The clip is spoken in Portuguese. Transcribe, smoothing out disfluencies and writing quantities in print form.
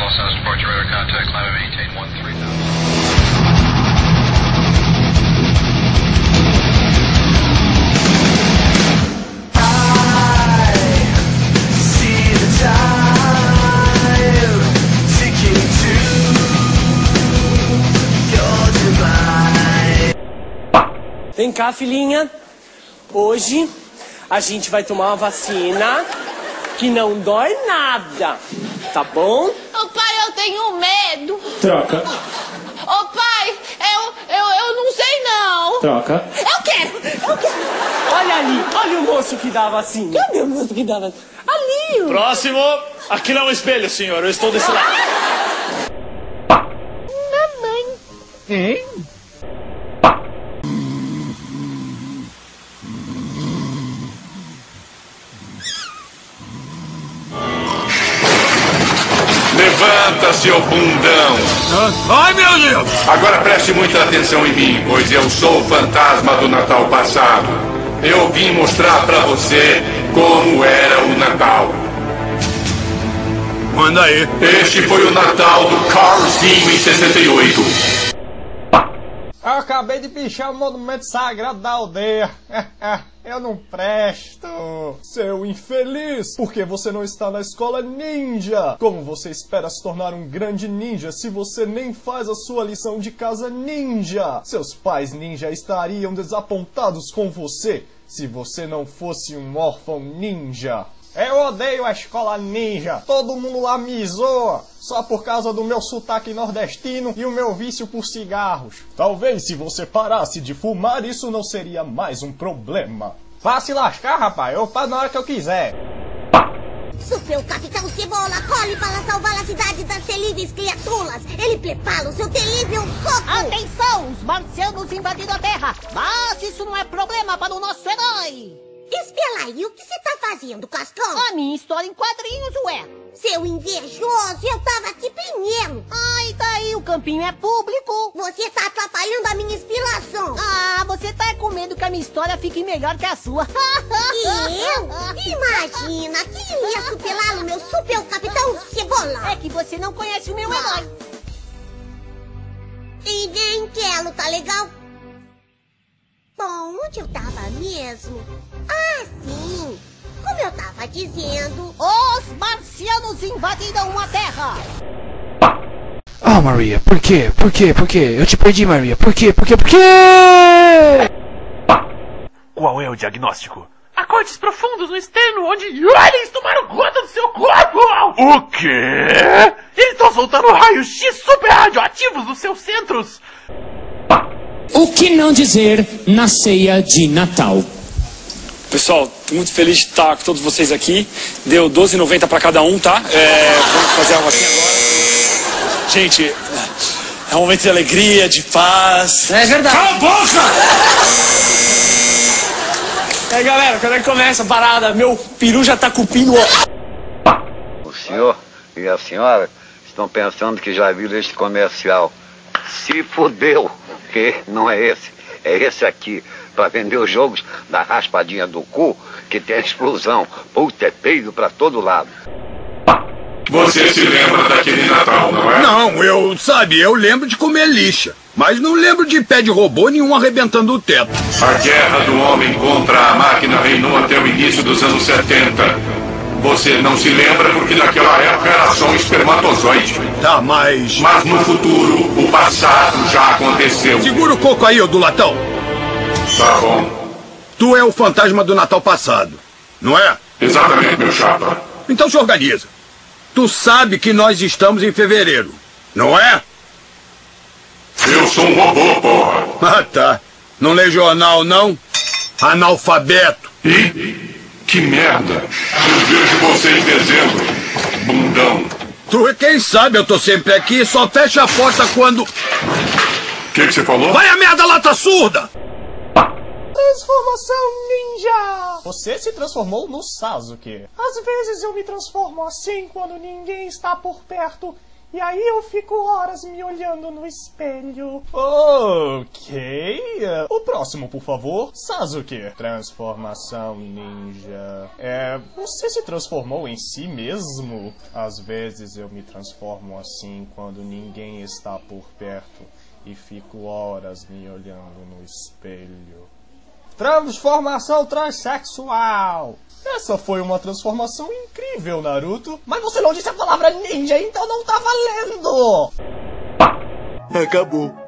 All sounds report your radar contact, climb and maintain 13,000. Vem cá, filhinha. Hoje a gente vai tomar uma vacina que não dói nada, tá bom? Ô pai, eu tenho medo. Troca. Ô pai, eu não sei não. Troca. Eu quero. Olha ali, olha o moço que dá a vacina. Cadê o moço que dá a vacina? Ali. Próximo. Aqui não é um espelho, senhor. Eu estou desse lado. Mamãe. Hein? Levanta, seu bundão! Ai, meu Deus! Agora preste muita atenção em mim, pois eu sou o fantasma do Natal passado. Eu vim mostrar pra você como era o Natal. Manda aí. Este foi o Natal do Carlzinho em 68. Eu acabei de pichar o monumento sagrado da aldeia. Eu não presto. Seu infeliz, porque você não está na escola ninja? Como você espera se tornar um grande ninja se você nem faz a sua lição de casa ninja? Seus pais ninja estariam desapontados com você se você não fosse um órfão ninja. Eu odeio a escola ninja. Todo mundo lá me zoa, só por causa do meu sotaque nordestino e o meu vício por cigarros. Talvez se você parasse de fumar, isso não seria mais um problema. Vá se lascar, rapaz. Eu faço na hora que eu quiser. Super Capitão Cebola corre para salvar a cidade das terríveis criaturas. Ele prepara o seu terrível soco. Atenção, os marcianos invadiram a Terra. Mas isso não é problema para o nosso herói. Espera aí, o que você tá fazendo, Cascão? A minha história em quadrinhos, ué. Seu invejoso, eu tava aqui primeiro. Ai, daí o campinho é público. Você tá atrapalhando a minha inspiração. Ah, você tá com medo que a minha história fique melhor que a sua. E eu? Imagina, quem ia superar o meu Super Capitão Cebola? É que você não conhece o meu herói. E nem quero, tá legal? Bom, onde eu tava mesmo? Ah, sim! Como eu tava dizendo... Os marcianos invadiram a Terra! Ah, Maria, por quê? Por quê? Por quê? Eu te perdi, Maria. Por quê? Por quê? Por quê? Qual é o diagnóstico? Acordes profundos no externo, onde aliens tomaram conta do seu corpo! O quê? Eles estão soltando raios X super radioativos nos seus centros! O que não dizer na ceia de Natal? Pessoal, tô muito feliz de estar com todos vocês aqui. Deu R$12,90 para cada um, tá? Vamos fazer algo assim agora. Gente, é um momento de alegria, de paz. É verdade. Cala a boca! É, galera, quando é que começa a parada? Meu peru já tá cupindo. O senhor e a senhora estão pensando que já viram este comercial. Se fudeu, que não é esse. É esse aqui, para vender os jogos da raspadinha do cu, que tem a explosão. Puta, é peido pra todo lado. Você se lembra daquele Natal, não é? Não, eu lembro de comer lixa. Mas não lembro de pé de robô nenhum arrebentando o teto. A guerra do homem contra a máquina reinou até o início dos anos 70. Você não se lembra porque naquela época era só um espermatozoide. Tá, mas... Mas no futuro, o passado já aconteceu. Segura o coco aí, ô do latão. Tá bom. Tu é o fantasma do Natal passado, não é? Exatamente, meu chapa. Então se organiza. Tu sabe que nós estamos em fevereiro, não é? Eu sou um robô, porra. Ah, tá. Não lê jornal, não? Analfabeto. Ih, que merda. Eu vejo você em dezembro, bundão. Tu, quem sabe, eu tô sempre aqui, só fecha a porta quando... O que você falou? Vai a merda, lata surda! Transformação ninja! Você se transformou no Sasuke. Às vezes eu me transformo assim quando ninguém está por perto E aí eu fico horas me olhando no espelho. Ok. O próximo, por favor. Sasuke. Transformação ninja. Você se transformou em si mesmo? Às vezes eu me transformo assim quando ninguém está por perto e fico horas me olhando no espelho. Transformação transexual. Essa foi uma transformação incrível, Naruto. Mas você não disse a palavra ninja, então não tá valendo! Acabou.